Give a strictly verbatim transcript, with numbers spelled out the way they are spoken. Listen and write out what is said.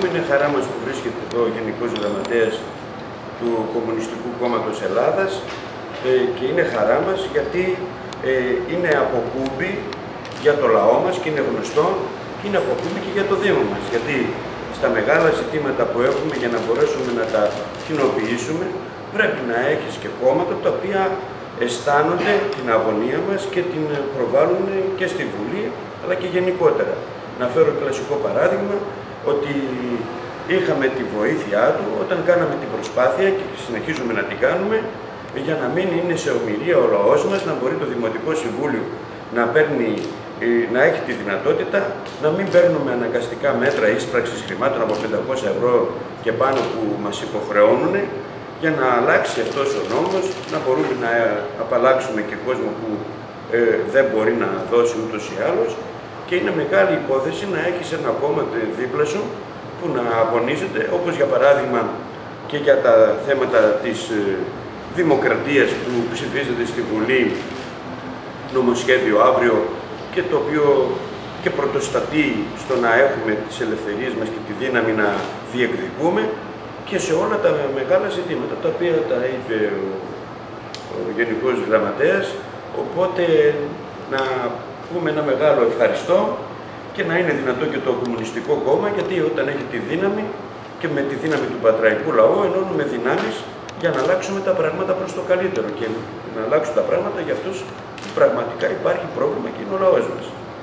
ευχαριστούμε. Είναι χαρά μας που βρίσκεται εδώ ο Γενικός Γραμματέας του Κομμουνιστικού Κόμματος Ελλάδας ε, και είναι χαρά μας γιατί ε, είναι αποκούμπη για το λαό μας και είναι γνωστό και είναι αποκούμπη και για το Δήμο μας. Γιατί στα μεγάλα ζητήματα που έχουμε για να μπορέσουμε να τα κοινοποιήσουμε πρέπει να έχεις και κόμματα τα οποία αισθάνονται την αγωνία μας και την προβάλλουν και στη Βουλή αλλά και γενικότερα. Να φέρω κλασικό παράδειγμα ότι είχαμε τη βοήθειά του όταν κάναμε την προσπάθεια και συνεχίζουμε να την κάνουμε για να μην είναι σε ομιλία ο λαός μας, να μπορεί το Δημοτικό Συμβούλιο να, παίρνει, να έχει τη δυνατότητα να μην παίρνουμε αναγκαστικά μέτρα ίσπραξης χρημάτων από πεντακόσια ευρώ και πάνω που μας υποχρεώνουν για να αλλάξει αυτός ο νόμος, να μπορούμε να απαλλάξουμε και κόσμο που ε, δεν μπορεί να δώσει ούτως ή άλλως. Και είναι μεγάλη υπόθεση να έχεις ένα κόμμα δίπλα σου που να αγωνίζεται, όπως για παράδειγμα και για τα θέματα της δημοκρατίας που ψηφίζεται στη Βουλή νομοσχέδιο αύριο και το οποίο και πρωτοστατεί στο να έχουμε τις ελευθερίες μας και τη δύναμη να διεκδικούμε και σε όλα τα μεγάλα ζητήματα, τα οποία τα είπε ο, ο Γενικός Γραμματέας, οπότε να πούμε ένα μεγάλο ευχαριστώ και να είναι δυνατό και το Κομμουνιστικό Κόμμα, γιατί όταν έχει τη δύναμη και με τη δύναμη του πατραϊκού λαού ενώνουμε δυνάμεις για να αλλάξουμε τα πράγματα προς το καλύτερο και να αλλάξουν τα πράγματα για αυτούς που πραγματικά υπάρχει πρόβλημα και είναι ο λαός μας.